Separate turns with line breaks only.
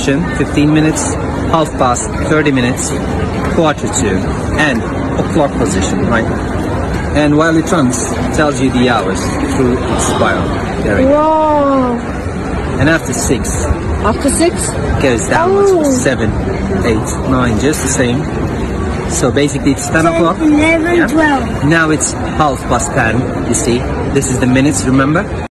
position, 15 minutes, half past, 30 minutes, quarter to, and o'clock position, right? And while it runs, it tells you the hours through its spiral. There we go.
Whoa.
And after 6,
After 6?
goes downwards for
Oh.
7, 8, 9, just the same. So basically it's 10 o'clock.
11,
Yeah.
12.
Now it's half past 10, you see. This is the minutes, remember?